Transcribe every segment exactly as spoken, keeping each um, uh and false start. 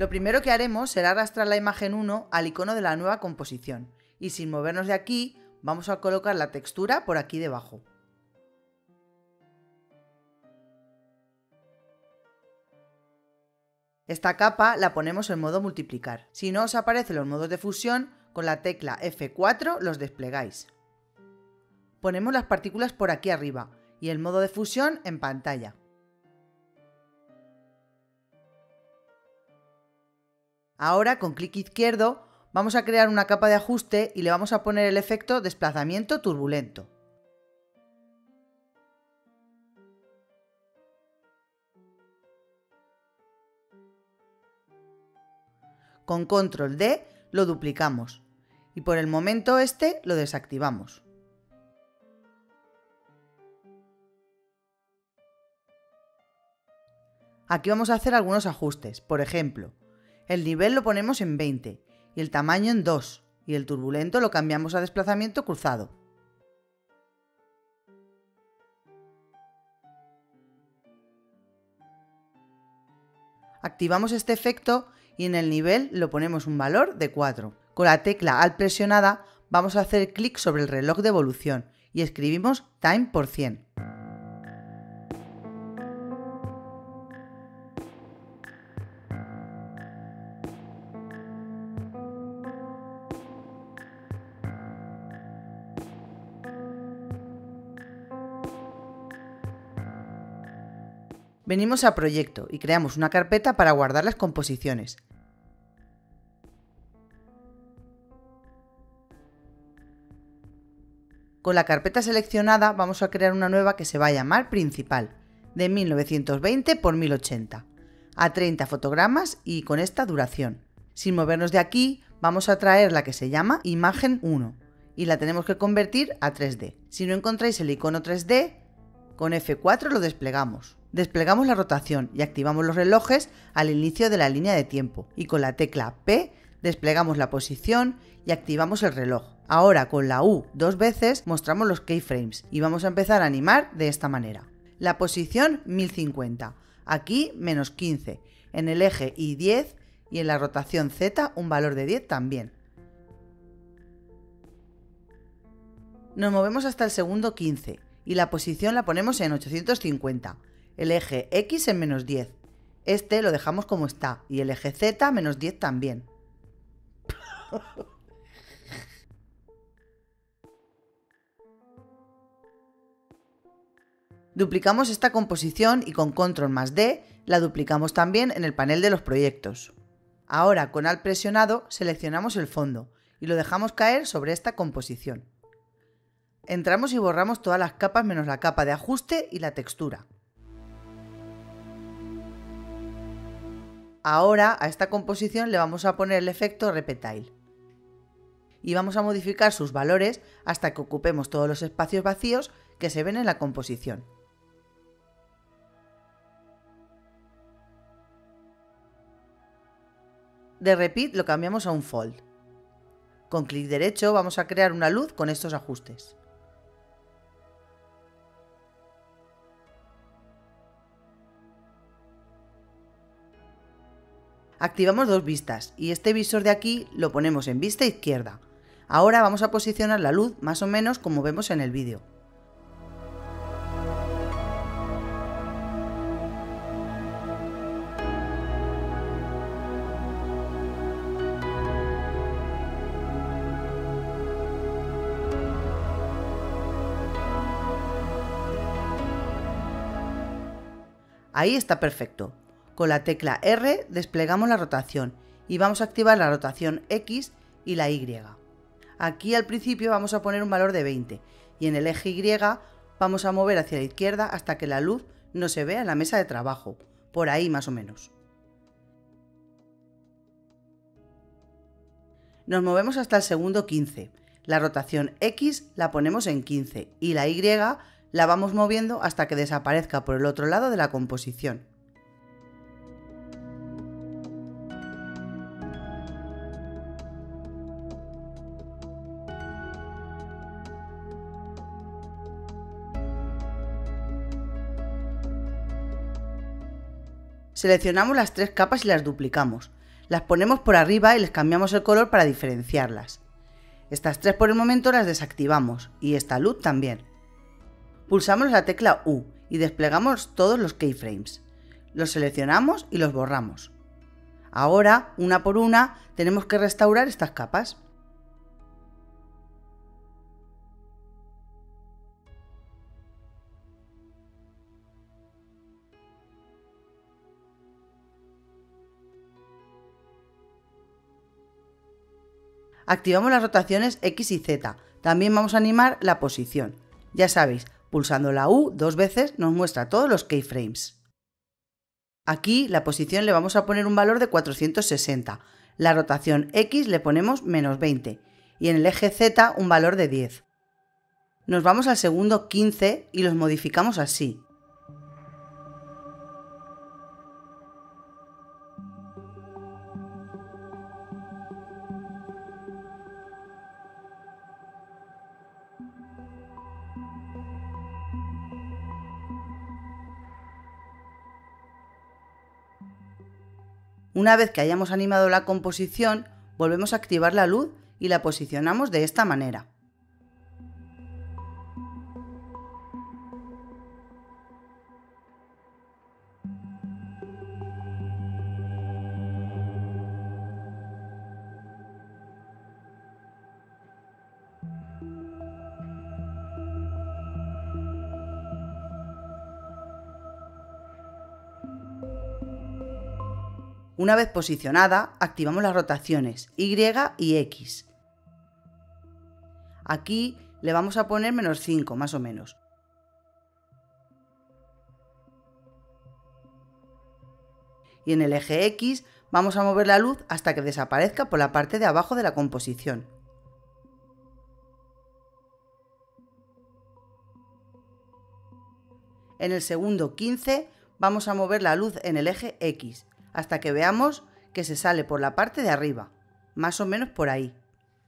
Lo primero que haremos será arrastrar la imagen uno al icono de la nueva composición y sin movernos de aquí vamos a colocar la textura por aquí debajo. Esta capa la ponemos en modo multiplicar. Si no os aparecen los modos de fusión, con la tecla F cuatro los desplegáis. Ponemos las partículas por aquí arriba y el modo de fusión en pantalla. Ahora con clic izquierdo vamos a crear una capa de ajuste y le vamos a poner el efecto desplazamiento turbulento. Con control D lo duplicamos y por el momento este lo desactivamos. Aquí vamos a hacer algunos ajustes, por ejemplo, el nivel lo ponemos en veinte y el tamaño en dos y el turbulento lo cambiamos a desplazamiento cruzado. Activamos este efecto y en el nivel lo ponemos un valor de cuatro. Con la tecla Alt presionada vamos a hacer clic sobre el reloj de evolución y escribimos Time por cien. Venimos a Proyecto y creamos una carpeta para guardar las composiciones. Con la carpeta seleccionada vamos a crear una nueva que se va a llamar Principal, de mil novecientos veinte por mil ochenta, a treinta fotogramas y con esta duración. Sin movernos de aquí, vamos a traer la que se llama Imagen uno y la tenemos que convertir a tres D. Si no encontráis el icono tres D, con F cuatro lo desplegamos. Desplegamos la rotación y activamos los relojes al inicio de la línea de tiempo y con la tecla P desplegamos la posición y activamos el reloj. Ahora con la U dos veces mostramos los keyframes y vamos a empezar a animar de esta manera. La posición mil cincuenta, aquí menos quince, en el eje Y diez y en la rotación Z un valor de diez también. Nos movemos hasta el segundo quince y la posición la ponemos en ochocientos cincuenta. El eje X en menos diez, este lo dejamos como está y el eje Z menos diez también. Duplicamos esta composición y con control más D la duplicamos también en el panel de los proyectos. Ahora con Alt presionado seleccionamos el fondo y lo dejamos caer sobre esta composición. Entramos y borramos todas las capas menos la capa de ajuste y la textura. Ahora a esta composición le vamos a poner el efecto Reptile y vamos a modificar sus valores hasta que ocupemos todos los espacios vacíos que se ven en la composición. De Repeat lo cambiamos a un Fold. Con clic derecho vamos a crear una luz con estos ajustes. Activamos dos vistas y este visor de aquí lo ponemos en vista izquierda. Ahora vamos a posicionar la luz más o menos como vemos en el vídeo. Ahí está perfecto. Con la tecla R desplegamos la rotación y vamos a activar la rotación X y la Y. Aquí al principio vamos a poner un valor de veinte y en el eje Y vamos a mover hacia la izquierda hasta que la luz no se vea en la mesa de trabajo, por ahí más o menos. Nos movemos hasta el segundo quince, la rotación X la ponemos en quince y la Y la vamos moviendo hasta que desaparezca por el otro lado de la composición. Seleccionamos las tres capas y las duplicamos. Las ponemos por arriba y les cambiamos el color para diferenciarlas. Estas tres por el momento las desactivamos y esta luz también. Pulsamos la tecla U y desplegamos todos los keyframes. Los seleccionamos y los borramos. Ahora, una por una, tenemos que restaurar estas capas. Activamos las rotaciones X y Z. También vamos a animar la posición. Ya sabéis, pulsando la U dos veces nos muestra todos los keyframes. Aquí la posición le vamos a poner un valor de cuatrocientos sesenta. La rotación X le ponemos menos veinte. Y en el eje Z un valor de diez. Nos vamos al segundo quince y los modificamos así. Una vez que hayamos animado la composición, volvemos a activar la luz y la posicionamos de esta manera. Una vez posicionada, activamos las rotaciones Y y X. Aquí le vamos a poner menos cinco, más o menos. Y en el eje X vamos a mover la luz hasta que desaparezca por la parte de abajo de la composición. En el segundo quince vamos a mover la luz en el eje X, hasta que veamos que se sale por la parte de arriba, más o menos por ahí.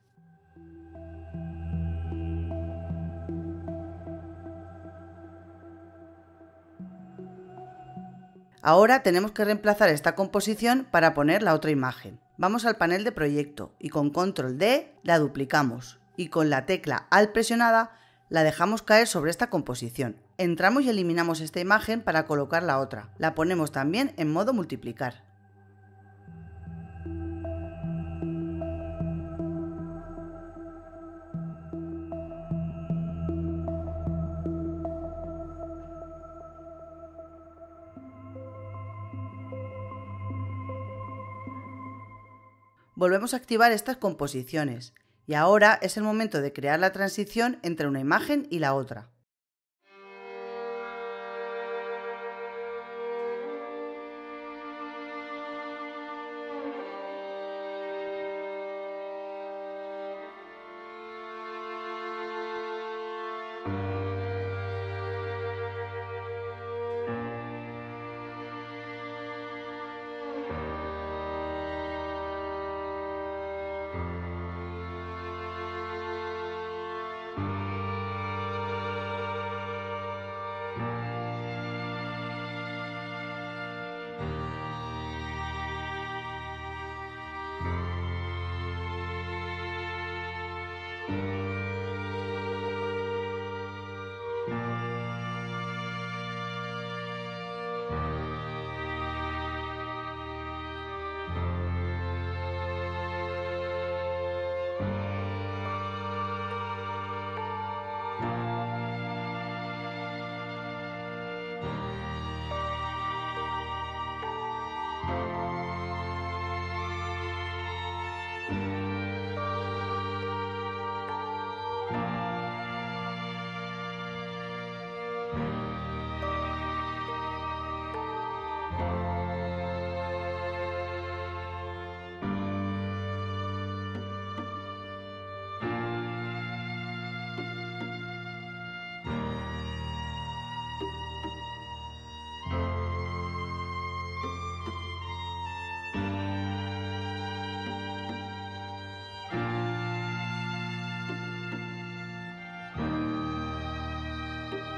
Ahora tenemos que reemplazar esta composición para poner la otra imagen. Vamos al panel de proyecto y con control D la duplicamos y con la tecla Alt presionada la dejamos caer sobre esta composición. Entramos y eliminamos esta imagen para colocar la otra. La ponemos también en modo multiplicar. Volvemos a activar estas composiciones y ahora es el momento de crear la transición entre una imagen y la otra.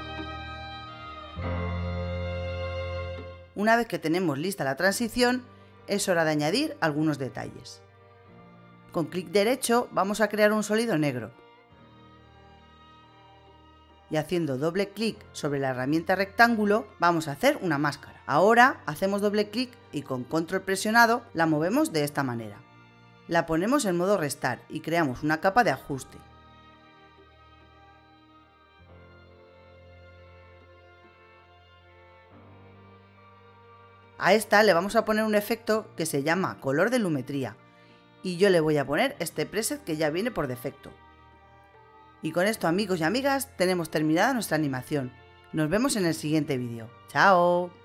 Una vez que tenemos lista la transición, es hora de añadir algunos detalles. Con clic derecho vamos a crear un sólido negro. Y haciendo doble clic sobre la herramienta rectángulo vamos a hacer una máscara. Ahora hacemos doble clic y con control presionado la movemos de esta manera. La ponemos en modo restar y creamos una capa de ajuste. A esta le vamos a poner un efecto que se llama color de lumetría y yo le voy a poner este preset que ya viene por defecto. Y con esto, amigos y amigas, tenemos terminada nuestra animación. Nos vemos en el siguiente vídeo. ¡Chao!